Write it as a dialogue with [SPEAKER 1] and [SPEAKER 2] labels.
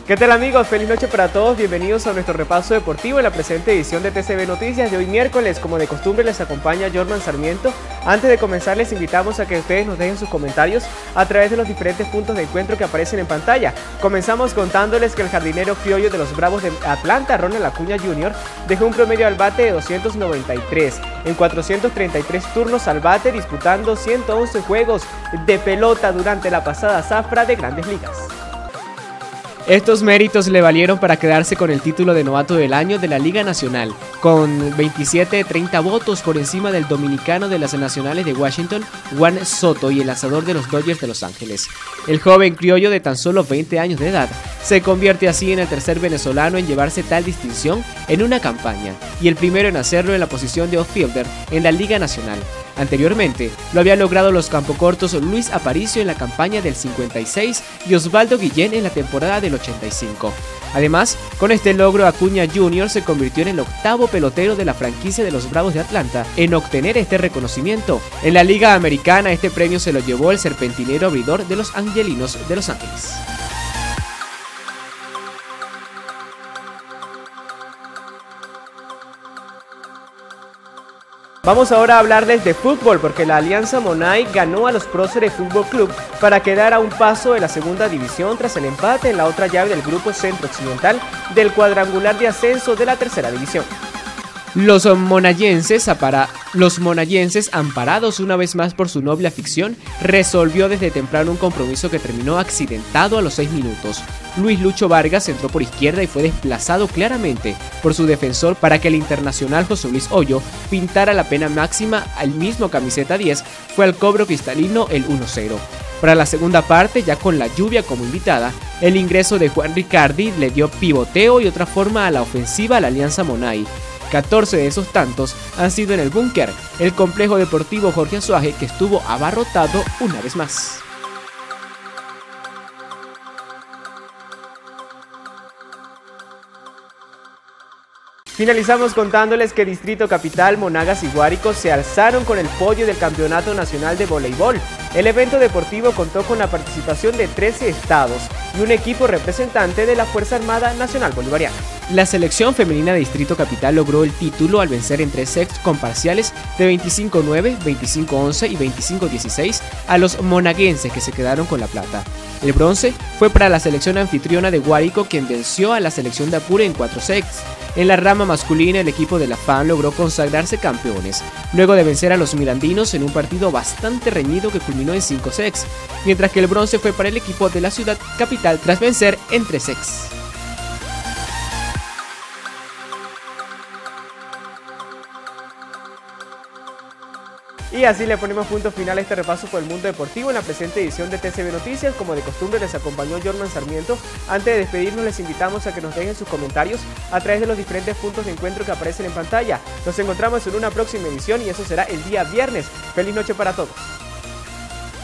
[SPEAKER 1] ¿Qué tal amigos? Feliz noche para todos, bienvenidos a nuestro repaso deportivo en la presente edición de TCB Noticias de hoy miércoles. Como de costumbre les acompaña Jorman Sarmiento. Antes de comenzar les invitamos a que ustedes nos dejen sus comentarios a través de los diferentes puntos de encuentro que aparecen en pantalla. Comenzamos contándoles que el jardinero criollo de los Bravos de Atlanta, Ronald Acuña Jr., dejó un promedio al bate de 293 en 433 turnos al bate, disputando 111 juegos de pelota durante la pasada zafra de Grandes Ligas. Estos méritos le valieron para quedarse con el título de novato del año de la Liga Nacional, con 27 de 30 votos por encima del dominicano de las nacionales de Washington, Juan Soto, y el lanzador de los Dodgers de Los Ángeles. El joven criollo de tan solo 20 años de edad se convierte así en el tercer venezolano en llevarse tal distinción en una campaña, y el primero en hacerlo en la posición de outfielder en la Liga Nacional. Anteriormente, lo habían logrado los campocortos Luis Aparicio en la campaña del 56 y Osvaldo Guillén en la temporada del 85. Además, con este logro Acuña Jr. se convirtió en el octavo pelotero de la franquicia de los Bravos de Atlanta en obtener este reconocimiento. En la Liga Americana, este premio se lo llevó el serpentinero abridor de los Angelinos de Los Ángeles. Vamos ahora a hablarles de fútbol porque la Alianza Monay ganó a los Próceres Fútbol Club para quedar a un paso de la segunda división tras el empate en la otra llave del grupo centro-occidental del cuadrangular de ascenso de la tercera división. Los monayenses, amparados una vez más por su noble afición, resolvió desde temprano un compromiso que terminó accidentado a los 6 minutos. Luis Lucho Vargas entró por izquierda y fue desplazado claramente por su defensor para que el internacional José Luis Hoyo pintara la pena máxima. Al mismo camiseta 10 fue al cobro cristalino el 1-0. Para la segunda parte, ya con la lluvia como invitada, el ingreso de Juan Ricardi le dio pivoteo y otra forma a la ofensiva a la Alianza Monay. 14 de esos tantos han sido en el Búnker, el complejo deportivo Jorge Azuaje, que estuvo abarrotado una vez más. Finalizamos contándoles que Distrito Capital, Monagas y Guárico se alzaron con el podio del Campeonato Nacional de Voleibol. El evento deportivo contó con la participación de 13 estados y un equipo representante de la Fuerza Armada Nacional Bolivariana. La selección femenina de Distrito Capital logró el título al vencer en 3 sets con parciales de 25-9, 25-11 y 25-16 a los monaguenses, que se quedaron con la plata. El bronce fue para la selección anfitriona de Guárico, quien venció a la selección de Apure en 4 sets. En la rama masculina, el equipo de la FAN logró consagrarse campeones, luego de vencer a los mirandinos en un partido bastante reñido que culminó en 5 sets, mientras que el bronce fue para el equipo de la ciudad capital tras vencer en 3 sets. Y así le ponemos punto final a este repaso por el mundo deportivo en la presente edición de TCB Noticias. Como de costumbre les acompañó Jorman Sarmiento. Antes de despedirnos les invitamos a que nos dejen sus comentarios a través de los diferentes puntos de encuentro que aparecen en pantalla. Nos encontramos en una próxima edición y eso será el día viernes. Feliz noche para todos.